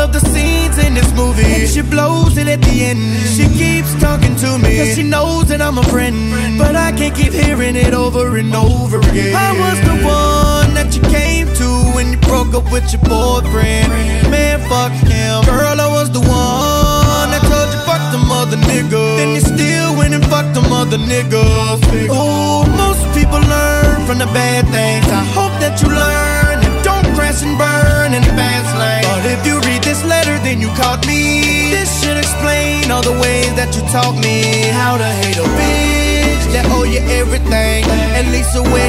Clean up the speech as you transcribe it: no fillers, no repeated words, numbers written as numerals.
of the scenes in this movie, and she blows it at the end. She keeps talking to me, cause she knows that I'm a friend, but I can't keep hearing it over and over again. I was the one that you came to when you broke up with your boyfriend. Man, fuck him. Girl, I was the one that told you fuck them other niggas, then you still went and fucked them other niggas. Oh, most people learn from the bad things. I hope that you learn and don't crash and burn in the fast lane. But if you read this letter, then you caught me. This should explain all the ways that you taught me how to hate a bitch that owe you everything. At least a way